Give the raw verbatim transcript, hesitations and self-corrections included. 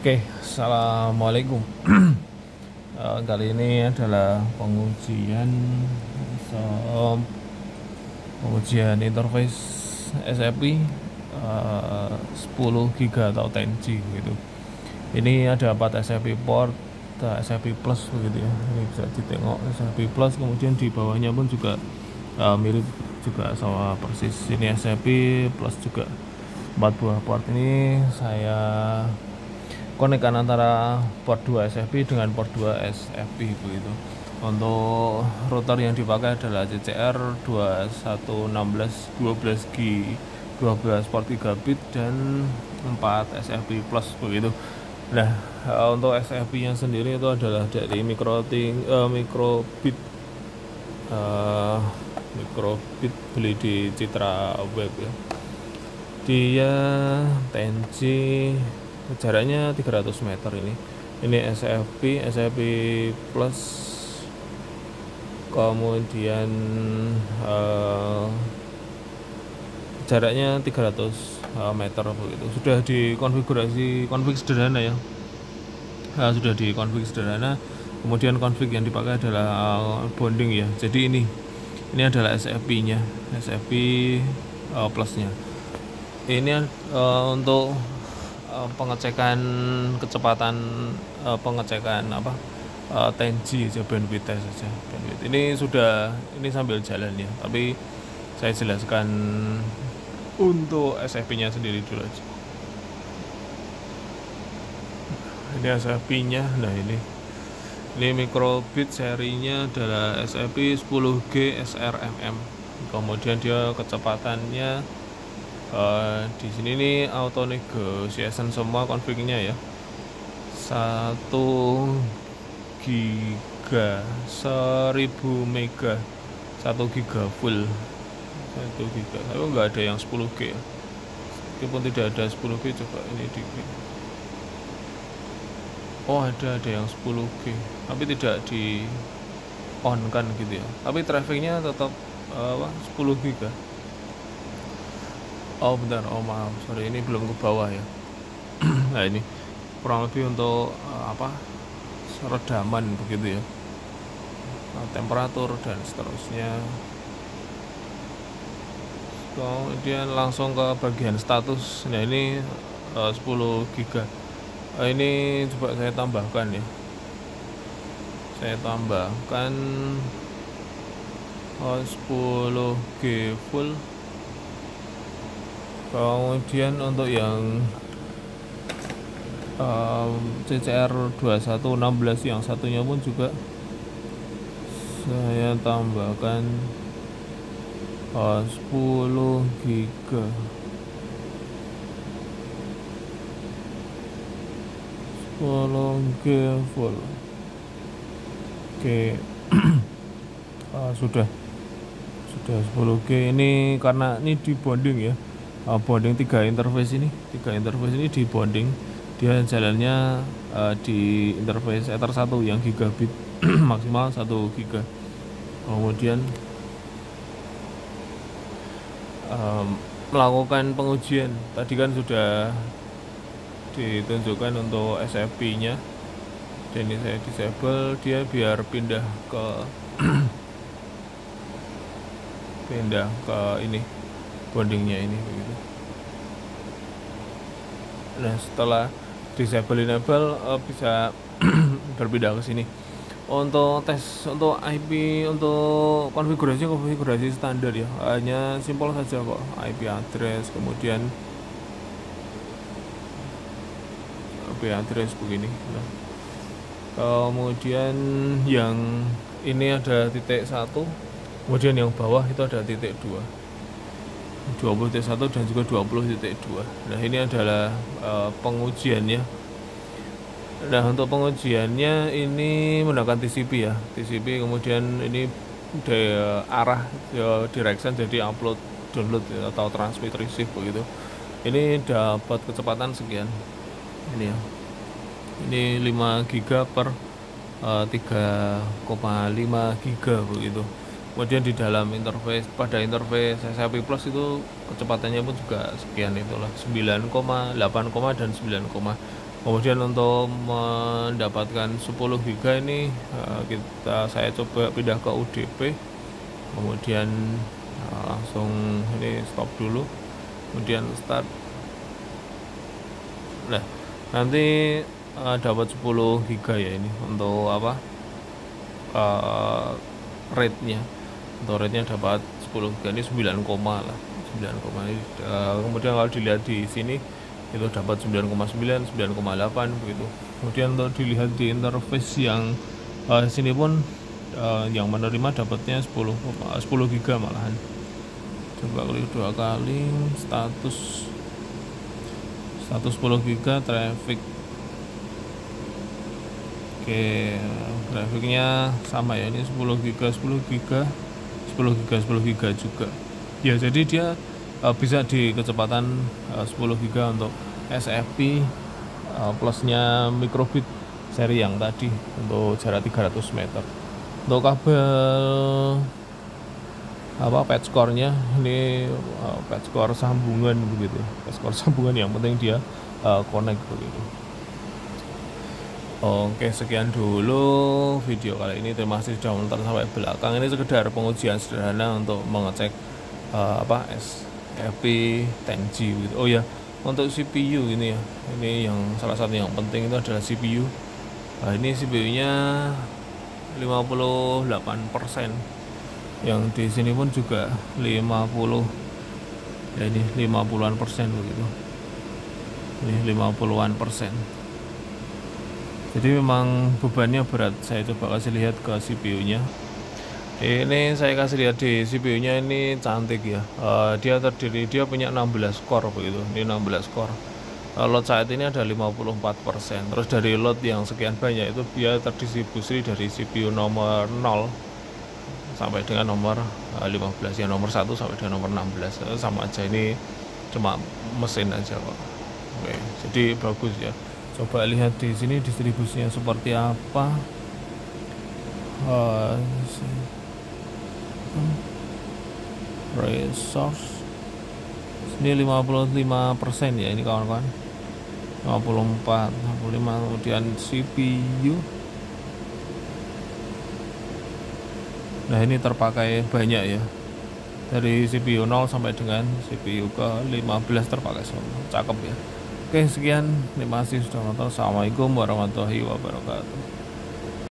Oke, assalamualaikum. Eh, kali ini adalah pengujian so, pengujian interface S F P eh, sepuluh giga atau sepuluh G gitu. Ini ada empat S F P port, ada S F P plus begitu ya. Ini bisa ditengok S F P plus, kemudian di bawahnya pun juga eh, mirip juga sama persis. Ini S F P plus juga empat buah port. Ini saya konekkan antara port dua S F P dengan port dua S F P begitu. Untuk router yang dipakai adalah C C R dua satu enam satu dua G dua belas port tiga bit dan empat S F P plus begitu. Nah, untuk S F P nya sendiri itu adalah dari microting uh, microbit uh, microbit beli di Citra Web ya. Dia sepuluh G, jaraknya tiga ratus meter. ini ini S F P S F P plus, kemudian uh, jaraknya tiga ratus meter begitu. Sudah dikonfigurasi config sederhana ya, uh, sudah dikonfig sederhana. Kemudian config yang dipakai adalah uh, bonding ya. Jadi ini ini adalah S F P nya, S F P uh, plusnya. Ini uh, untuk uh, pengecekan kecepatan, uh, pengecekan apa uh, sepuluh G aja, bandwidth test saja. Bandwidth ini sudah, ini sambil jalan ya, tapi saya jelaskan untuk S F P nya sendiri dulu aja. Ini S F P nya. Nah, ini ini microbit, serinya adalah S F P sepuluh G S R M M. Kemudian dia kecepatannya Uh, di sini nih auto negotiation semua config-nya ya. satu giga seribu mega, satu giga full, satu giga. Tapi enggak ada yang sepuluh G ya. Meskipun tidak ada sepuluh G, coba ini di Oh, ada ada yang sepuluh G, tapi tidak di on kan gitu ya. Tapi trafficnya tetap uh, apa, sepuluh giga. Oh bentar, oh maaf, sorry, ini belum ke bawah ya. Nah, ini kurang lebih untuk uh, apa, redaman begitu ya, nah, temperatur dan seterusnya. Kemudian langsung ke bagian status. Nah, ini uh, sepuluh giga. uh, Ini coba saya tambahkan ya. Saya tambahkan uh, sepuluh G full. Kemudian untuk yang um, C C R dua satu enam yang satunya pun juga saya tambahkan uh, sepuluh giga. sepuluh G full. Oke. uh, sudah sudah sepuluh G. Ini karena ini di bonding ya. Uh, bonding tiga interface ini, tiga interface ini di bonding. Dia jalannya uh, di interface Ether satu yang gigabit maksimal satu giga. Kemudian um, melakukan pengujian. Tadi kan sudah ditunjukkan untuk S F P nya. Dan ini saya disable dia biar pindah ke pindah ke ini, bondingnya ini begitu. Nah, setelah disable enable uh, bisa berpindah ke sini. Untuk tes, untuk I P, untuk konfigurasi konfigurasi standar ya, hanya simpel saja kok. I P address, kemudian I P address begini. Nah, kemudian yang ini ada titik satu, kemudian yang bawah itu ada titik dua. dua puluh titik satu dan juga dua puluh titik dua. Nah, ini adalah uh, pengujiannya. Nah, untuk pengujiannya ini menggunakan T C P ya, T C P. Kemudian ini de, uh, arah ya, direction, jadi upload download ya, atau transmit receive begitu. Ini dapat kecepatan sekian. Ini ya. Ini lima giga per uh, tiga koma lima giga begitu. Kemudian di dalam interface, pada interface S F P plus itu kecepatannya pun juga sekian, itulah sembilan koma delapan, dan sembilan koma Kemudian untuk mendapatkan sepuluh giga ini uh, kita saya coba pindah ke U D P, kemudian uh, langsung ini stop dulu, kemudian start. Nah, nanti uh, dapat sepuluh giga ya ini untuk apa? Uh, rate-nya. Untuk rate-nya dapat sepuluh giga ini sembilan, lah. sembilan, uh, kemudian kalau dilihat di sini itu dapat sembilan koma sembilan, sembilan koma delapan begitu. Kemudian untuk dilihat di interface yang uh, sini pun uh, yang menerima dapatnya sepuluh, sepuluh giga malahan. Coba klik dua kali status status sepuluh giga traffic. Oke, grafiknya sama ya, ini sepuluh giga, sepuluh giga, sepuluh giga, sepuluh giga juga. Ya, jadi dia uh, bisa di kecepatan uh, sepuluh giga untuk S F P uh, plusnya microbit seri yang tadi untuk jarak tiga ratus meter. Untuk kabel apa patch core-nya ini uh, patch core sambungan begitu. Patch core sambungan yang penting dia uh, connect begitu. Oke, sekian dulu video kali ini. Terima kasih sudah menonton sampai belakang. Ini sekedar pengujian sederhana untuk mengecek uh, apa S F P sepuluh G gitu. Oh ya, untuk C P U ini ya, ini yang salah satu yang penting itu adalah C P U. Nah, ini C P U-nya lima puluh delapan persen. Yang di sini pun juga lima puluh. Ya, ini lima puluhan persen begitu. Ini lima puluhan persen. Jadi memang bebannya berat. Saya coba kasih lihat ke C P U-nya. Ini saya kasih lihat di C P U-nya, ini cantik ya. Uh, dia terdiri, dia punya enam belas core begitu. Ini enam belas core. Uh, load saat ini ada lima puluh empat persen. Terus dari load yang sekian banyak itu dia terdistribusi dari C P U nomor nol sampai dengan nomor uh, lima belas. Yang nomor satu sampai dengan nomor enam belas. Uh, sama aja, ini cuma mesin aja kok. Oke, jadi bagus ya. Coba lihat di sini distribusinya seperti apa. Uh, resource ini lima puluh lima persen ya ini kawan-kawan. lima puluh empat, lima puluh lima. Kemudian C P U. Nah, ini terpakai banyak ya. Dari C P U nol sampai dengan C P U ke lima belas terpakai semua. Cakep ya. Oke, sekian. Terima kasih sudah nonton. Assalamualaikum warahmatullahi wabarakatuh.